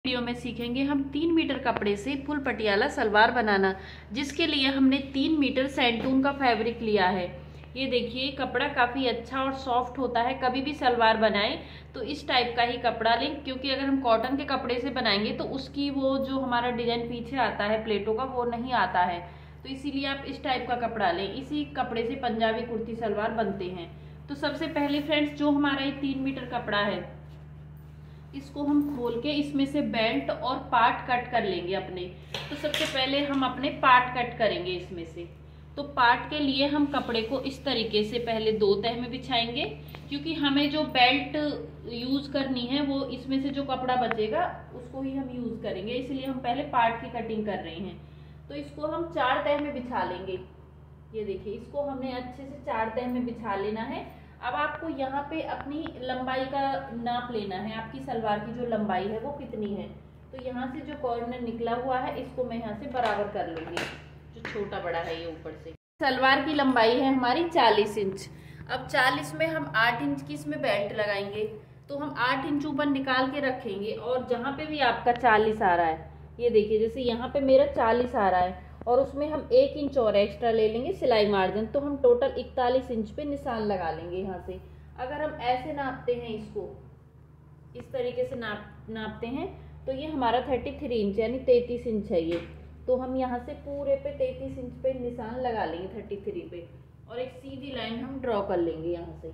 Video में सीखेंगे हम 3 मीटर कपड़े से फुल पटियाला सलवार बनाना, जिसके लिए हमने 3 मीटर सैंटून का फैब्रिक लिया है। ये देखिए कपड़ा काफ़ी अच्छा और सॉफ्ट होता है। कभी भी सलवार बनाएं तो इस टाइप का ही कपड़ा लें, क्योंकि अगर हम कॉटन के कपड़े से बनाएंगे तो उसकी वो जो हमारा डिजाइन पीछे आता है प्लेटों का वो नहीं आता है। तो इसीलिए आप इस टाइप का कपड़ा लें। इसी कपड़े से पंजाबी कुर्ती सलवार बनते हैं। तो सबसे पहले फ्रेंड्स, जो हमारा ये 3 मीटर कपड़ा है इसको हम खोल के इसमें से बेल्ट और पार्ट कट कर लेंगे अपने। तो सबसे पहले हम अपने पार्ट कट करेंगे इसमें से। तो पार्ट के लिए हम कपड़े को इस तरीके से पहले 2 तह में बिछाएंगे, क्योंकि हमें जो बेल्ट यूज करनी है वो इसमें से जो कपड़ा बचेगा उसको ही हम यूज करेंगे, इसलिए हम पहले पार्ट की कटिंग कर रहे हैं। तो इसको हम 4 तह में बिछा लेंगे। ये देखिए इसको हमने अच्छे से 4 तह में बिछा लेना है। अब आपको यहाँ पे अपनी लंबाई का नाप लेना है, आपकी सलवार की जो लंबाई है वो कितनी है। तो यहाँ से जो कॉर्नर निकला हुआ है इसको मैं यहाँ से बराबर कर लूंगी, जो छोटा बड़ा है ये ऊपर से। सलवार की लंबाई है हमारी 40 इंच। अब 40 में हम 8 इंच की इसमें बेल्ट लगाएंगे, तो हम 8 इंच ऊपर निकाल के रखेंगे। और जहाँ पे भी आपका 40 आ रहा है, ये देखिए जैसे यहाँ पे मेरा 40 आ रहा है और उसमें हम 1 इंच और एक्स्ट्रा ले लेंगे सिलाई मार्जिन, तो हम टोटल 41 इंच पे निशान लगा लेंगे यहाँ से। अगर हम ऐसे नापते हैं, इसको इस तरीके से नापते हैं तो ये हमारा 33 इंच यानी 33 इंच है ये। तो हम यहाँ से पूरे पे 33 इंच पे निशान लगा लेंगे 33 पे, और एक सीधी लाइन हम ड्रॉ कर लेंगे यहाँ से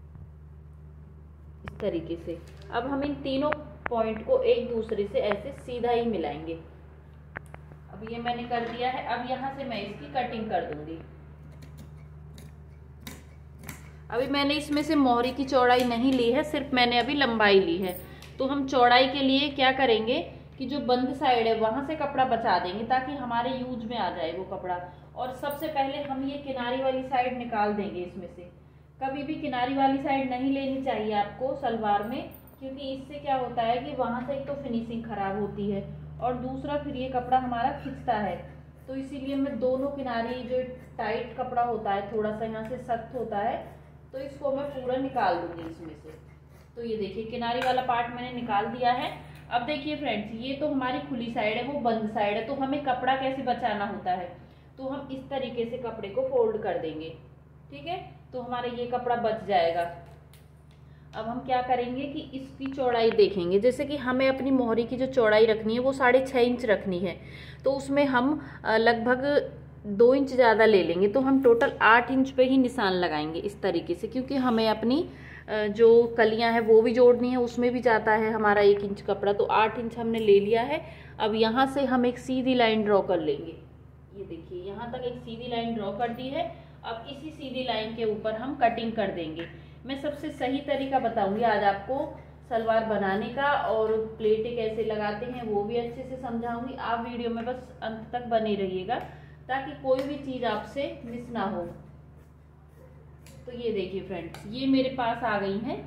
इस तरीके से। अब हम इन तीनों पॉइंट को एक दूसरे से ऐसे सीधा ही मिलाएंगे। अब ये मैंने कर दिया है। अब यहाँ से मैं इसकी कटिंग कर दूंगी। अभी मैंने इसमें से मोहरी की चौड़ाई नहीं ली है, सिर्फ मैंने अभी लंबाई ली है। तो हम चौड़ाई के लिए क्या करेंगे कि जो बंद साइड है वहां से कपड़ा बचा देंगे ताकि हमारे यूज में आ जाए वो कपड़ा। और सबसे पहले हम ये किनारी वाली साइड निकाल देंगे इसमें से। कभी भी किनारी वाली साइड नहीं लेनी चाहिए आपको सलवार में, क्योंकि इससे क्या होता है कि वहां से एक तो फिनिशिंग खराब होती है और दूसरा फिर ये कपड़ा हमारा खिंचता है। तो इसीलिए मैं दोनों किनारे जो टाइट कपड़ा होता है थोड़ा सा यहाँ से सख्त होता है, तो इसको मैं पूरा निकाल दूंगी इसमें से। तो ये देखिए किनारी वाला पार्ट मैंने निकाल दिया है। अब देखिए फ्रेंड्स, ये तो हमारी खुली साइड है, वो बंद साइड है। तो हमें कपड़ा कैसे बचाना होता है, तो हम इस तरीके से कपड़े को फोल्ड कर देंगे, ठीक है। तो हमारा ये कपड़ा बच जाएगा। अब हम क्या करेंगे कि इसकी चौड़ाई देखेंगे। जैसे कि हमें अपनी मोहरी की जो चौड़ाई रखनी है वो 6.5 इंच रखनी है, तो उसमें हम लगभग 2 इंच ज़्यादा ले लेंगे। तो हम टोटल 8 इंच पे ही निशान लगाएंगे इस तरीके से, क्योंकि हमें अपनी जो कलियां हैं वो भी जोड़नी है, उसमें भी जाता है हमारा 1 इंच कपड़ा। तो 8 इंच हमने ले लिया है। अब यहाँ से हम एक सीधी लाइन ड्रॉ कर लेंगे। ये देखिए यहाँ तक एक सीधी लाइन ड्रॉ कर दी है। अब इसी सीधी लाइन के ऊपर हम कटिंग कर देंगे। मैं सबसे सही तरीका बताऊंगी आज आपको सलवार बनाने का, और प्लेटें कैसे लगाते हैं वो भी अच्छे से समझाऊंगी। आप वीडियो में बस अंत तक बने रहिएगा ताकि कोई भी चीज़ आपसे मिस ना हो। तो ये देखिए फ्रेंड्स, ये मेरे पास आ गई हैं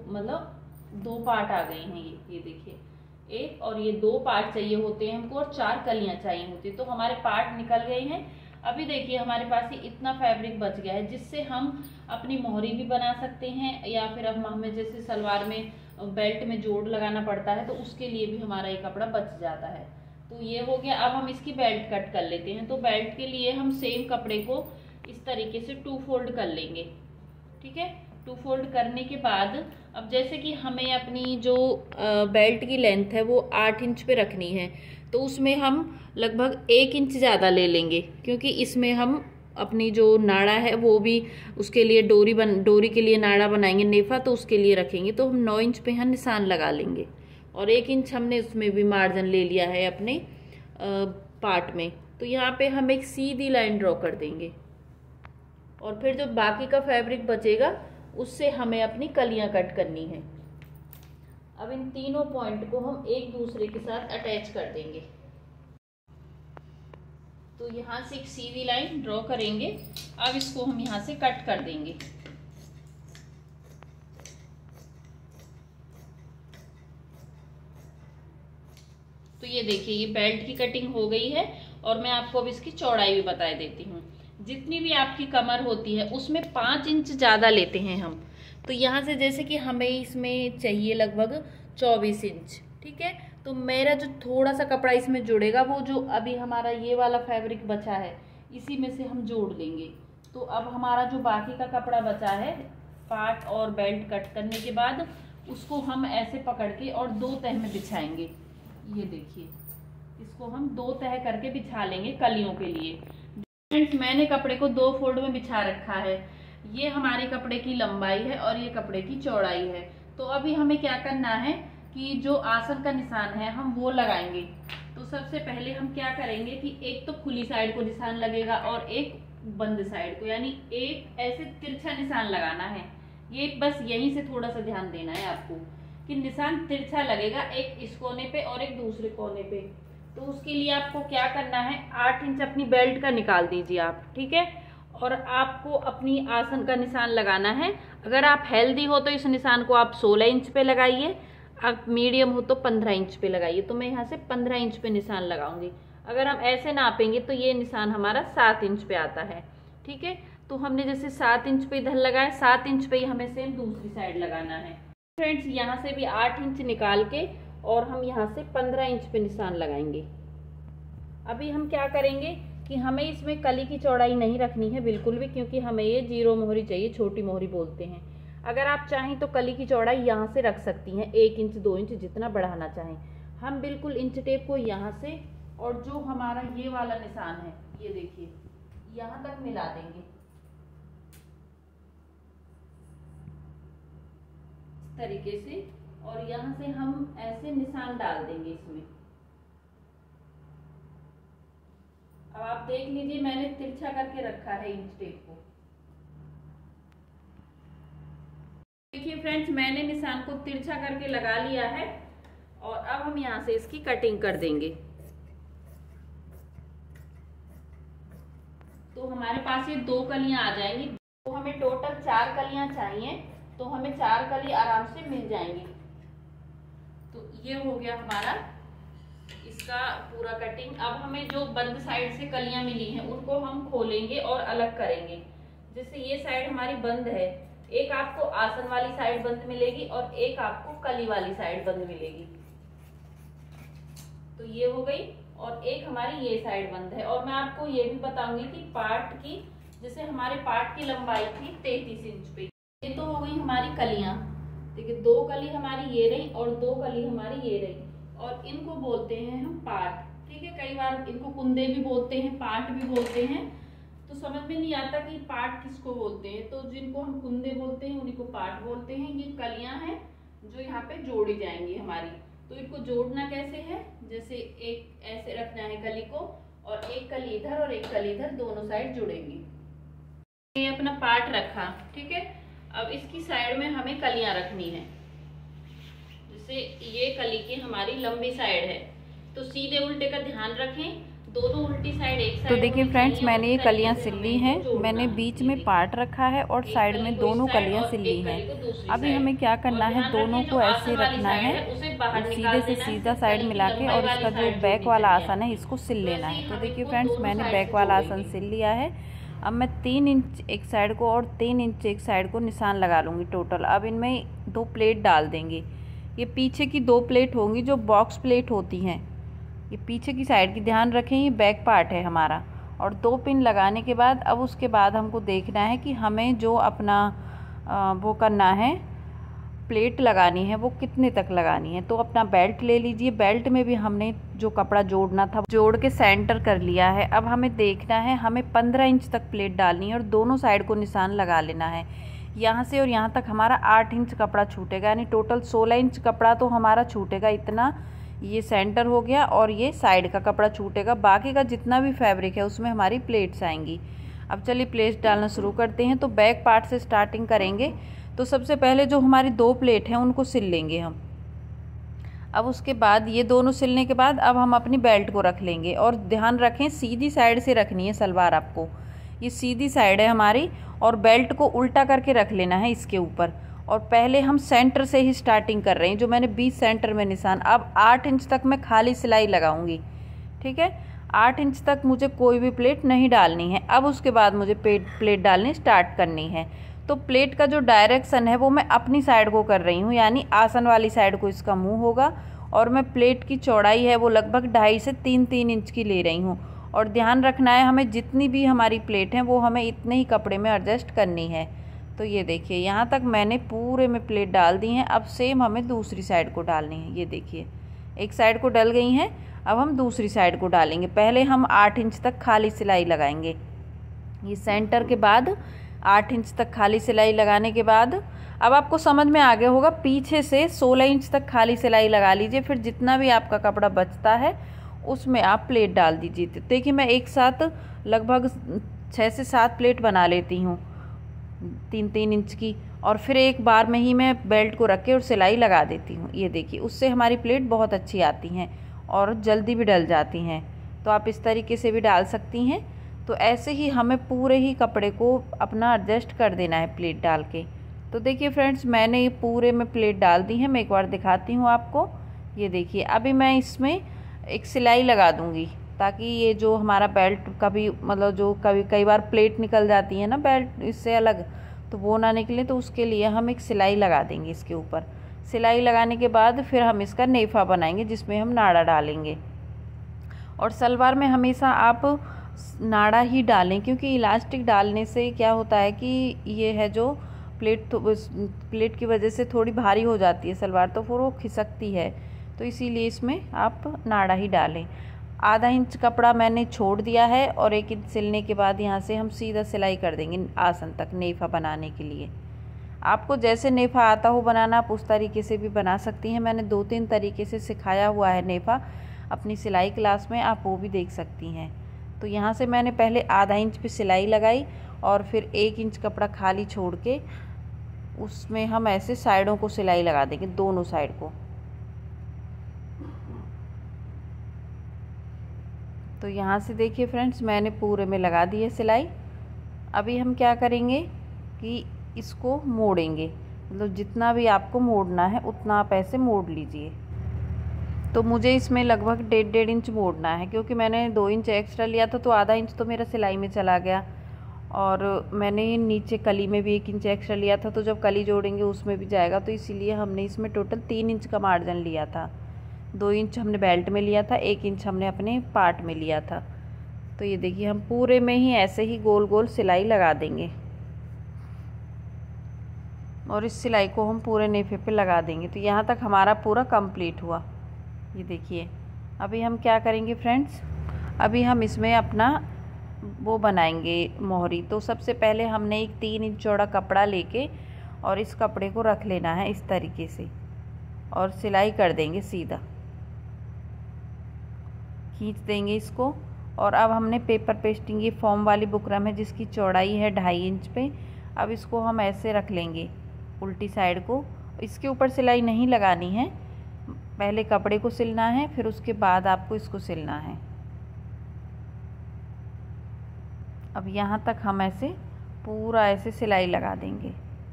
2 पार्ट आ गए हैं। ये देखिए 1 और ये 2 पार्ट चाहिए होते हैं हमको, और 4 कलियां चाहिए होती है। तो हमारे पार्ट निकल गए हैं। अभी देखिए हमारे पास ये इतना फैब्रिक बच गया है, जिससे हम अपनी मोहरी भी बना सकते हैं, या फिर अब हमें जैसे सलवार में बेल्ट में जोड़ लगाना पड़ता है तो उसके लिए भी हमारा ये कपड़ा बच जाता है। तो ये हो गया। अब हम इसकी बेल्ट कट कर लेते हैं। तो बेल्ट के लिए हम सेम कपड़े को इस तरीके से 2 फोल्ड कर लेंगे, ठीक है। 2 फोल्ड करने के बाद अब जैसे कि हमें अपनी जो बेल्ट की लेंथ है वो 8 इंच पे रखनी है, तो उसमें हम लगभग 1 इंच ज़्यादा ले लेंगे, क्योंकि इसमें हम अपनी जो नाड़ा है वो भी उसके लिए डोरी के लिए नाड़ा बनाएंगे, नेफा, तो उसके लिए रखेंगे। तो हम 9 इंच पे यहाँ निशान लगा लेंगे, और 1 इंच हमने उसमें भी मार्जिन ले लिया है अपने पार्ट में। तो यहाँ पे हम एक सीधी लाइन ड्रॉ कर देंगे, और फिर जो बाकी का फैब्रिक बचेगा उससे हमें अपनी कलियां कट करनी है। अब इन तीनों पॉइंट को हम एक दूसरे के साथ अटैच कर देंगे। तो यहाँ से एक सीधी लाइन ड्रॉ करेंगे। अब इसको हम यहाँ से कट कर देंगे। तो ये देखिए ये बेल्ट की कटिंग हो गई है, और मैं आपको अब इसकी चौड़ाई भी बता देती हूँ। जितनी भी आपकी कमर होती है उसमें 5 इंच ज़्यादा लेते हैं हम। तो यहाँ से जैसे कि हमें इसमें चाहिए लगभग 24 इंच, ठीक है। तो मेरा जो थोड़ा सा कपड़ा इसमें जुड़ेगा, वो जो अभी हमारा ये वाला फैब्रिक बचा है इसी में से हम जोड़ लेंगे। तो अब हमारा जो बाकी का कपड़ा बचा है पार्ट और बेल्ट कट करने के बाद, उसको हम ऐसे पकड़ के और 2 तह में बिछाएंगे। ये देखिए, इसको हम 2 तह करके बिछा लेंगे कलियों के लिए। फ्रेंड्स, मैंने कपड़े को 2 फोल्ड में बिछा रखा है। ये हमारे कपड़े की लंबाई है और ये कपड़े की चौड़ाई है। तो अभी हमें क्या करना है कि जो आसन का निशान है हम वो लगाएंगे। तो सबसे पहले हम क्या करेंगे कि एक तो खुली साइड को निशान लगेगा और एक बंद साइड को, यानी एक ऐसे तिरछा निशान लगाना है। ये बस यहीं से थोड़ा सा ध्यान देना है आपको कि निशान तिरछा लगेगा, एक इस कोने पे और एक दूसरे कोने पे। तो उसके लिए आपको क्या करना है, 8 इंच अपनी बेल्ट का निकाल दीजिए आप, ठीक है। और आपको अपनी आसन का निशान लगाना है। अगर आप हेल्दी हो तो इस निशान को आप 16 इंच पे लगाइए, आप मीडियम हो तो 15 इंच पे लगाइए। तो मैं यहाँ से 15 इंच पे निशान लगाऊंगी। अगर हम ऐसे नापेंगे तो ये निशान हमारा 7 इंच पे आता है, ठीक है। तो हमने जैसे 7 इंच पे इधर लगाया, 7 इंच पे ही हमें सेम दूसरी साइड लगाना है। फ्रेंड्स, यहाँ से भी 8 इंच निकाल के और हम यहाँ से 15 इंच पे निशान लगाएंगे। अभी हम क्या करेंगे कि हमें इसमें कली की चौड़ाई नहीं रखनी है बिल्कुल भी, क्योंकि हमें ये 0 मोहरी चाहिए, छोटी मोहरी बोलते हैं। अगर आप चाहें तो कली की चौड़ाई यहाँ से रख सकती हैं, 1 इंच 2 इंच जितना बढ़ाना चाहें। हम बिल्कुल इंच टेप को यहाँ से और जो हमारा ये वाला निशान है, ये देखिए, यहाँ तक मिला देंगे इस तरीके से। और यहाँ से हम ऐसे निशान डाल देंगे इसमें। अब आप देख लीजिए, मैंने तिरछा करके रखा है इंच टेप को। देखिए फ्रेंड्स, मैंने निशान को तिरछा करके लगा लिया है और अब हम यहाँ से इसकी कटिंग कर देंगे। तो हमारे पास ये 2 कलियां आ जाएंगी। तो हमें टोटल 4 कलियां चाहिए, तो हमें 4 कली आराम से मिल जाएंगी। तो ये हो गया हमारा इसका पूरा कटिंग। अब हमें जो बंद साइड से कलियां मिली हैं उनको हम खोलेंगे और अलग करेंगे। जैसे ये साइड हमारी बंद है, एक आपको आसन वाली साइड बंद मिलेगी और एक आपको कली वाली साइड बंद मिलेगी। तो ये हो गई, और एक हमारी ये साइड बंद है। और मैं आपको ये भी बताऊंगी कि पार्ट की, जैसे हमारे पार्ट की लंबाई थी 33 इंच पे, ये तो हो गई हमारी कलियां। देखिए, 2 कली हमारी ये रही और 2 कली हमारी ये रही, और इनको बोलते हैं हम पार्ट, ठीक है। कई बार इनको कुंदे भी बोलते हैं, पार्ट भी बोलते हैं। तो समझ में नहीं आता कि पार्ट किसको बोलते हैं। तो जिनको हम कुंदे बोलते हैं उन्हीं को पार्ट बोलते हैं। ये कलियां हैं जो यहाँ पे जोड़ी जाएंगी हमारी। तो इनको जोड़ना कैसे है, जैसे एक ऐसे रखना है कली को, और एक कली इधर और एक कली इधर, दोनों साइड जुड़ेंगी। ये अपना पार्ट रखा, ठीक है। अब इसकी साइड में हमें कलियां रखनी है। जैसे ये कली की हमारी लंबी साइड है, तो सीधे उल्टे का ध्यान रखें, दोनों उल्टी साइड एक साइड। तो देखिए फ्रेंड्स, मैंने ये कलियां सिल ली हैं। मैंने बीच में पार्ट रखा है और साइड में दोनों कलियां सिल ली हैं। अभी हमें क्या करना है, दोनों को ऐसे रखना है, सीधे से सीधा साइड मिला के, और इसका जो बैक वाला आसन है इसको सिल लेना है। तो देखिए फ्रेंड्स, मैंने बैक वाला आसन सिल लिया है। अब मैं 3 इंच एक साइड को और 3 इंच एक साइड को निशान लगा लूँगी टोटल। अब इनमें 2 प्लेट डाल देंगे। ये पीछे की 2 प्लेट होंगी जो बॉक्स प्लेट होती हैं, ये पीछे की साइड की, ध्यान रखें ये बैक पार्ट है हमारा। और 2 पिन लगाने के बाद अब उसके बाद हमको देखना है कि हमें जो अपना वो करना है, प्लेट लगानी है, वो कितने तक लगानी है। तो अपना बेल्ट ले लीजिए। बेल्ट में भी हमने जो कपड़ा जोड़ना था जोड़ के सेंटर कर लिया है। अब हमें देखना है, हमें 15 इंच तक प्लेट डालनी है और दोनों साइड को निशान लगा लेना है। यहाँ से और यहाँ तक हमारा 8 इंच कपड़ा छूटेगा, यानी टोटल 16 इंच कपड़ा तो हमारा छूटेगा। इतना ये सेंटर हो गया और ये साइड का कपड़ा छूटेगा। बाकी का जितना भी फैब्रिक है उसमें हमारी प्लेट्स आएंगी। अब चलिए प्लेट्स डालना शुरू करते हैं। तो बैक पार्ट से स्टार्टिंग करेंगे। तो सबसे पहले जो हमारी 2 प्लेट हैं उनको सिल लेंगे हम। अब उसके बाद ये दोनों सिलने के बाद अब हम अपनी बेल्ट को रख लेंगे। और ध्यान रखें, सीधी साइड से रखनी है सलवार आपको। ये सीधी साइड है हमारी, और बेल्ट को उल्टा करके रख लेना है इसके ऊपर। और पहले हम सेंटर से ही स्टार्टिंग कर रहे हैं, जो मैंने 20 सेंटर में निशान। अब 8 इंच तक मैं खाली सिलाई लगाऊंगी, ठीक है। 8 इंच तक मुझे कोई भी प्लेट नहीं डालनी है। अब उसके बाद मुझे प्लेट डालनी स्टार्ट करनी है। तो प्लेट का जो डायरेक्शन है वो मैं अपनी साइड को कर रही हूँ, यानी आसन वाली साइड को इसका मुंह होगा और मैं प्लेट की चौड़ाई है वो लगभग 2.5 से 3 इंच की ले रही हूँ। और ध्यान रखना है हमें जितनी भी हमारी प्लेट है वो हमें इतने ही कपड़े में एडजस्ट करनी है। तो ये देखिए यहाँ तक मैंने पूरे में प्लेट डाल दी हैं। अब सेम हमें दूसरी साइड को डालनी है। ये देखिए एक साइड को डल गई हैं, अब हम दूसरी साइड को डालेंगे। पहले हम 8 इंच तक खाली सिलाई लगाएंगे। ये सेंटर के बाद 8 इंच तक खाली सिलाई लगाने के बाद अब आपको समझ में आ गया होगा, पीछे से 16 इंच तक खाली सिलाई लगा लीजिए। फिर जितना भी आपका कपड़ा बचता है उसमें आप प्लेट डाल दीजिए। देखिए मैं एक साथ लगभग 6 से 7 प्लेट बना लेती हूँ 3-3 इंच की, और फिर एक बार में ही मैं बेल्ट को रख के और सिलाई लगा देती हूँ। ये देखिए उससे हमारी प्लेट बहुत अच्छी आती हैं और जल्दी भी डल जाती हैं। तो आप इस तरीके से भी डाल सकती हैं। तो ऐसे ही हमें पूरे ही कपड़े को अपना एडजस्ट कर देना है प्लेट डाल के। तो देखिए फ्रेंड्स मैंने ये पूरे में प्लेट डाल दी है। मैं एक बार दिखाती हूँ आपको। ये देखिए अभी मैं इसमें एक सिलाई लगा दूँगी ताकि ये जो हमारा बेल्ट कभी मतलब जो कई बार प्लेट निकल जाती है ना बेल्ट इससे अलग, तो वो ना निकले, तो उसके लिए हम एक सिलाई लगा देंगे इसके ऊपर। सिलाई लगाने के बाद फिर हम इसका नेफा बनाएंगे जिसमें हम नाड़ा डालेंगे। और सलवार में हमेशा आप नाड़ा ही डालें, क्योंकि इलास्टिक डालने से क्या होता है कि ये है जो प्लेट की वजह से थोड़ी भारी हो जाती है सलवार, तो फिर वो खिसकती है। तो इसीलिए इसमें आप नाड़ा ही डालें। आधा इंच कपड़ा मैंने छोड़ दिया है और 1 इंच सिलने के बाद यहाँ से हम सीधा सिलाई कर देंगे आसन तक नेफा बनाने के लिए। आपको जैसे नेफा आता हो बनाना आप उस तरीके से भी बना सकती हैं। मैंने 2-3 तरीके से सिखाया हुआ है नेफा अपनी सिलाई क्लास में, आप वो भी देख सकती हैं। तो यहाँ से मैंने पहले आधा इंच पे सिलाई लगाई और फिर 1 इंच कपड़ा खाली छोड़ के उसमें हम ऐसे साइडों को सिलाई लगा देंगे, दोनों साइड को। तो यहाँ से देखिए फ्रेंड्स मैंने पूरे में लगा दी है सिलाई। अभी हम क्या करेंगे कि इसको मोड़ेंगे, मतलब जितना भी आपको मोड़ना है उतना आप ऐसे मोड़ लीजिए। तो मुझे इसमें लगभग 1.5 इंच मोड़ना है, क्योंकि मैंने 2 इंच एक्स्ट्रा लिया था तो आधा इंच तो मेरा सिलाई में चला गया। और मैंने नीचे कली में भी 1 इंच एक्स्ट्रा लिया था, तो जब कली जोड़ेंगे उसमें भी जाएगा। तो इसीलिए हमने इसमें टोटल 3 इंच का मार्जिन लिया था। 2 इंच हमने बेल्ट में लिया था, 1 इंच हमने अपने पार्ट में लिया था। तो ये देखिए हम पूरे में ही ऐसे ही गोल गोल सिलाई लगा देंगे और इस सिलाई को हम पूरे नेफे पे लगा देंगे। तो यहाँ तक हमारा पूरा कंप्लीट हुआ। ये देखिए अभी हम क्या करेंगे फ्रेंड्स, अभी हम इसमें अपना वो बनाएंगे मोहरी। तो सबसे पहले हमने एक 3 इंच चौड़ा कपड़ा लेके और इस कपड़े को रख लेना है इस तरीके से और सिलाई कर देंगे सीधा, खींच देंगे इसको। और अब हमने पेपर पेस्टिंग ये फॉर्म वाली बुकरम है जिसकी चौड़ाई है 2.5 इंच पे। अब इसको हम ऐसे रख लेंगे उल्टी साइड को। इसके ऊपर सिलाई नहीं लगानी है, पहले कपड़े को सिलना है फिर उसके बाद आपको इसको सिलना है। अब यहाँ तक हम ऐसे पूरा ऐसे सिलाई लगा देंगे।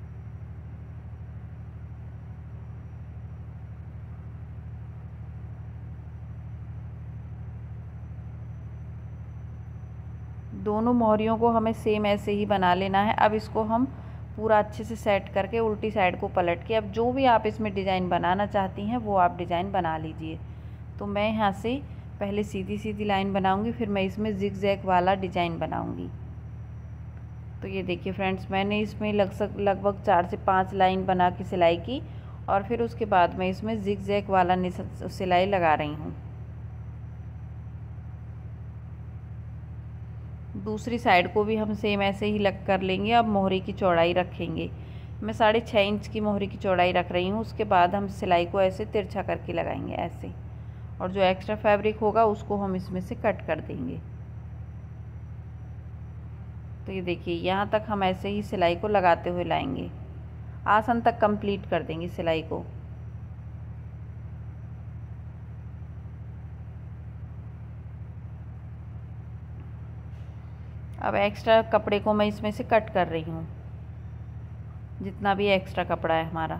दोनों मोहरियों को हमें सेम ऐसे ही बना लेना है। अब इसको हम पूरा अच्छे से सेट करके उल्टी साइड को पलट के अब जो भी आप इसमें डिज़ाइन बनाना चाहती हैं वो आप डिज़ाइन बना लीजिए। तो मैं यहाँ से पहले सीधी सीधी लाइन बनाऊंगी, फिर मैं इसमें जिग जैग वाला डिज़ाइन बनाऊंगी। तो ये देखिए फ्रेंड्स मैंने इसमें लगभग 4 से 5 लाइन बना के सिलाई की और फिर उसके बाद मैं इसमें जिग जैग वाला सिलाई लगा रही हूँ। दूसरी साइड को भी हम सेम ऐसे ही लग कर लेंगे। अब मोहरी की चौड़ाई रखेंगे, मैं 6.5 इंच की मोहरी की चौड़ाई रख रही हूँ। उसके बाद हम सिलाई को ऐसे तिरछा करके लगाएंगे ऐसे, और जो एक्स्ट्रा फैब्रिक होगा उसको हम इसमें से कट कर देंगे। तो ये देखिए यहाँ तक हम ऐसे ही सिलाई को लगाते हुए लाएंगे, आसन तक कंप्लीट कर देंगे सिलाई को। अब एक्स्ट्रा कपड़े को मैं इसमें से कट कर रही हूँ, जितना भी एक्स्ट्रा कपड़ा है हमारा।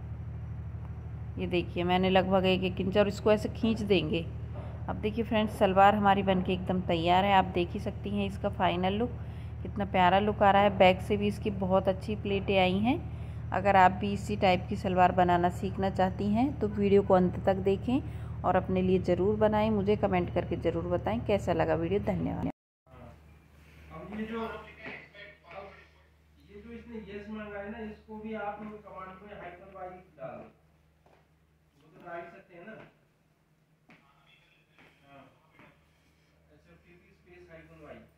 ये देखिए मैंने लगभग 1 इंच, और इसको ऐसे खींच देंगे। अब देखिए फ्रेंड्स सलवार हमारी बनके एकदम तैयार है। आप देख ही सकती हैं इसका फाइनल लुक, कितना प्यारा लुक आ रहा है। बैक से भी इसकी बहुत अच्छी प्लेटें आई हैं। अगर आप भी इसी टाइप की सलवार बनाना सीखना चाहती हैं तो वीडियो को अंत तक देखें और अपने लिए ज़रूर बनाएं। मुझे कमेंट करके ज़रूर बताएं कैसा लगा वीडियो। धन्यवाद। अब ये जो इसने यस मांगा है ना, इसको भी आप कमांड में हाइफन वाई डाल दो, वो तो डाल सकते हैं ना। हाँ, ऐसे स्पेस हाइफन वाई।